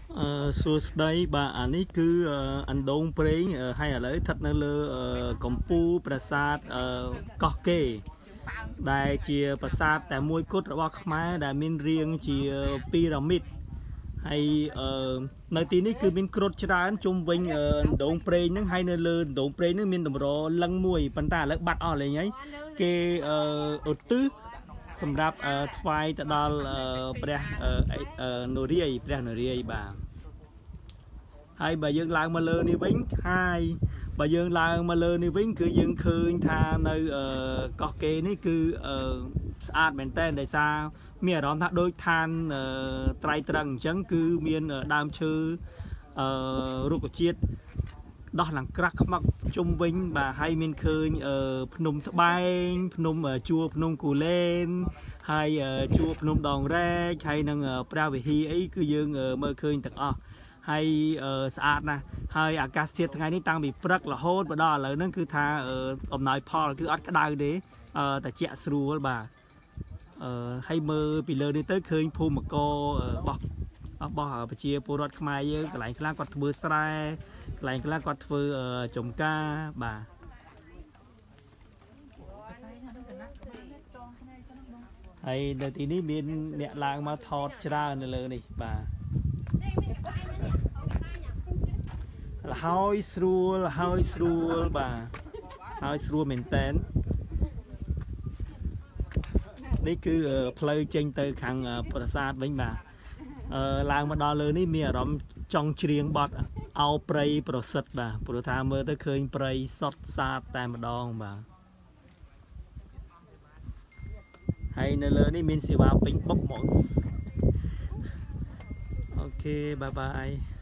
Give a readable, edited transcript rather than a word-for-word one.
សួស្តីបាទអានេះគឺអណ្ដូងប្រេងហើយឥឡូវស្ថិតនៅលើកំពូលប្រាសាទកោះកេរដែលជាប្រាសាទតែមួយគត់របស់ខ្មែរដែលមានរាងជាពីរ៉ាមីតហើយនៅទីនេះគឺមានគ្រុឌច្រើនជុំវិញអណ្ដូងប្រេងហ្នឹងហើយនៅលើអណ្ដូងប្រេងហ្នឹងមានតម្រលឹងមួយប៉ុន្តែឥឡូវបាត់អស់លេងហើយគេឧទ្ទិសសម្រាប់ថ្វាយទៅដល់ព្រះនរាយបាទហើយបើយើងឡើងមកលើនេះវិញហើយបើយើងឡើងមកលើនេះវិញគឺយើងឃើញថានៅកោះកេរនេះគឺស្អាតមែនតើដោយសារមានអារម្មណ៍ថាដូចឋានត្រៃត្រឹងអញ្ចឹងគឺមានដើមឈើរុក្ខជាតិដោះឡើងក្រាស់ខ្មឹកជុំវិញបាទហើយមានឃើញភ្នំត្បែងភ្នំជួរភ្នំគូលែនហើយជួរភ្នំដងរែកហើយនឹងព្រះវិហារអីគឺយើងមើលឃើញទាំងអស់ហើយស្អាតណាស់ហើយអាកាសធាតុថ្ងៃនេះតាំងពីព្រឹករហូតមកដល់ឥឡូវហ្នឹងគឺថាអំណោយផលគឺអត់ក្តៅទេតែជាក់ស្រួលបាទហើយមើលពីលើនេះទៅឃើញភូមិកររបស់ប្រជាពលរដ្ឋខ្មែរយើងកន្លែងខ្លះគាត់ធ្វើស្រែកន្លែងខ្លះគាត់ធ្វើចំការបាទហើយនៅទីនេះមានអ្នកឡើងមកថតច្រើននៅលើនេះបាទហើយស្រួលបាទហើយស្រួលមែនតើនេះគឺផ្លូវចេញទៅខាងប្រាសាទវិញបាទឡើងមកដល់លើនេះមានអារម្មណ៍ចង់ច្រៀងបទអោព្រៃប្រសិទ្ធបាទព្រោះថាមើលទៅឃើញព្រៃសុទ្ធសាធតែម្ដងបាទហើយនៅលើនេះមានសេវាពេញបុកហ្មងអូខេបាយបាយ